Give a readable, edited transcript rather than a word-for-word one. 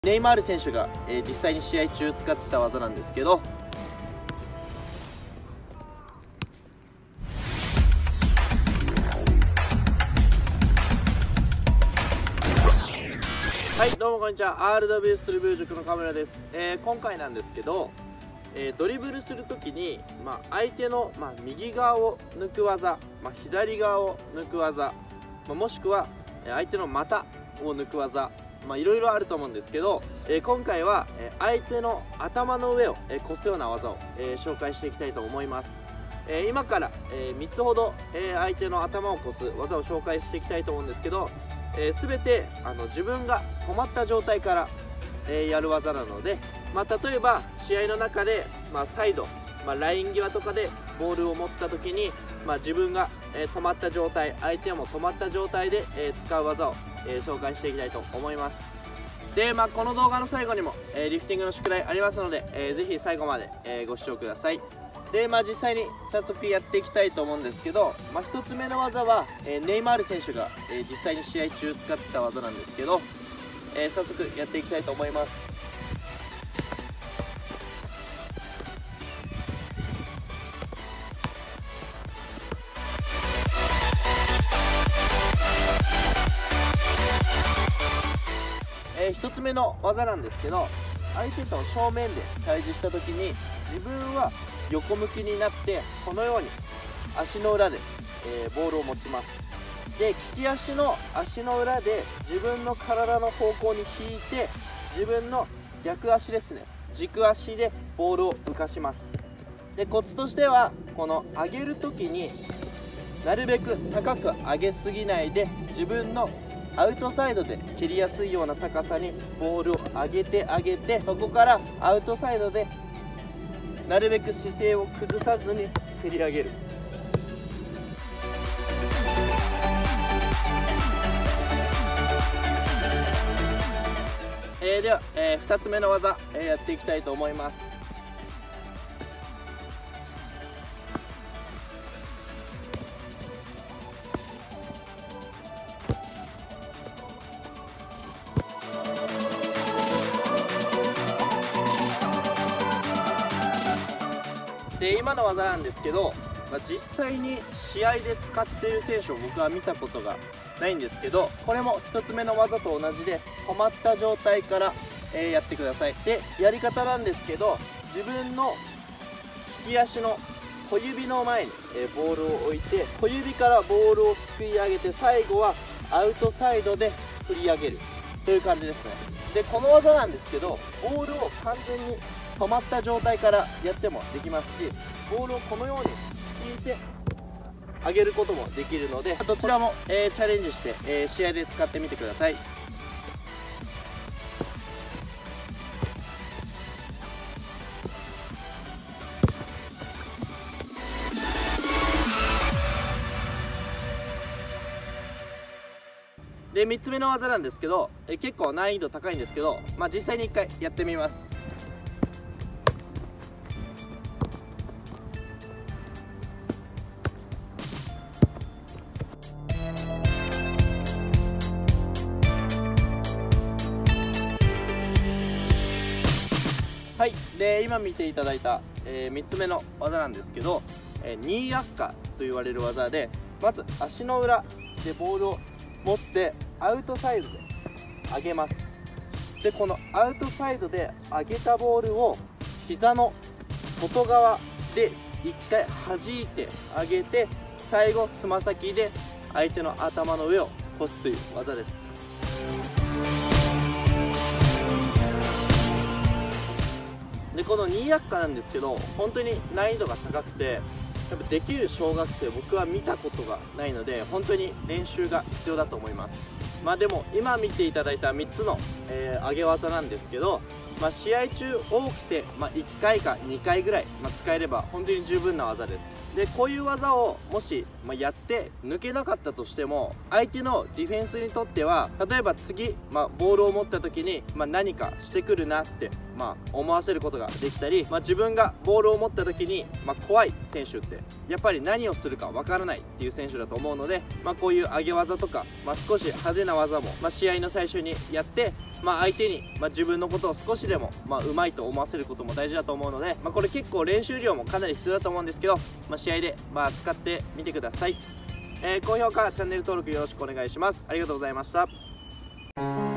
ネイマール選手が、実際に試合中使ってた技なんですけど、はい、どうもこんにちは。 RW ストリブル塾のカメラです。今回なんですけど、ドリブルするときに、相手の、右側を抜く技、左側を抜く技、もしくは相手の股を抜く技、いろいろあると思うんですけど、今回は相手の頭の上を越すような技を紹介していきたいと思います。今から3つほど相手の頭を越す技を紹介していきたいと思うんですけど、全て自分が止まった状態からやる技なので、例えば試合の中でサイド、ライン際とかでボールを持った時に、自分が止まった状態、相手も止まった状態で使う技を紹介していきたいと思います。で、この動画の最後にもリフティングの宿題ありますので、ぜひ最後までご視聴ください。で、実際に早速やっていきたいと思うんですけど、1つ目の技はネイマール選手が実際に試合中使ってた技なんですけど、早速やっていきたいと思います。1つ目の技なんですけど、相手と正面で対峙した時に自分は横向きになってこのように足の裏で、ボールを持ちます。で、利き足の足の裏で自分の体の方向に引いて、自分の逆足ですね、軸足でボールを浮かします。で、コツとしてはこの上げる時になるべく高く上げすぎないで、自分のアウトサイドで蹴りやすいような高さにボールを上げてそこからアウトサイドでなるべく姿勢を崩さずに蹴り上げる。では、2つ目の技、やっていきたいと思います。で、今の技なんですけど、実際に試合で使っている選手を僕は見たことがないんですけど、これも1つ目の技と同じで止まった状態から、やってください。で、やり方なんですけど、自分の利き足の小指の前に、ボールを置いて、小指からボールをすくい上げて、最後はアウトサイドで振り上げるという感じですね。で、この技なんですけど、ボールを完全に止まった状態からやってもできますし、ボールをこのように引いて上げることもできるので、どちらも、チャレンジして、試合で使ってみてください。で、3つ目の技なんですけど、結構難易度高いんですけど、実際に1回やってみます。はい、で、今見ていただいた、3つ目の技なんですけど、ニーアッカと言われる技で、まず足の裏でボールを持ってアウトサイドで上げます。で、このアウトサイドで上げたボールを膝の外側で1回弾いて上げて、最後つま先で相手の頭の上を越すという技です。で、このニーアッカなんですけど、本当に難易度が高くて、やっぱできる小学生僕は見たことがないので、本当に練習が必要だと思います。でも今見ていただいた3つの、上げ技なんですけど、試合中多くて、1回か2回ぐらい、使えれば本当に十分な技です。で、こういう技をもし、やって抜けなかったとしても、相手のディフェンスにとっては、例えば次、ボールを持った時に、何かしてくるなって、思わせることができたり、自分がボールを持った時に、怖い選手ってやっぱり何をするかわからないっていう選手だと思うので、こういう上げ技とか、少し派手な技も、試合の最初にやって、相手に、自分のことを少しでも、うまいと思わせることも大事だと思うので、これ結構練習量もかなり必要だと思うんですけど、試合で、使ってみてください。高評価チャンネル登録よろしくお願いします。ありがとうございました。